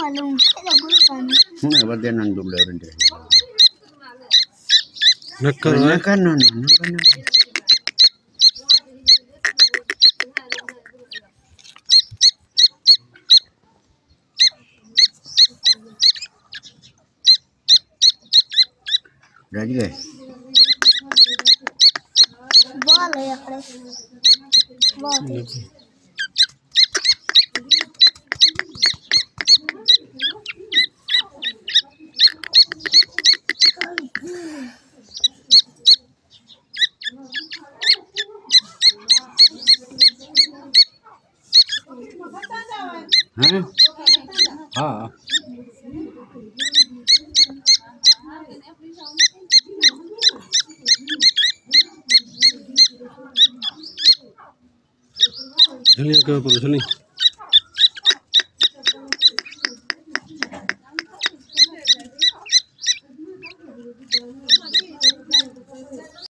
Bagian dulu orang dia. Nakar. No. Udah juga. Boleh ya, Kres. Boleh. हाँ चलिए क्या करो चलिए।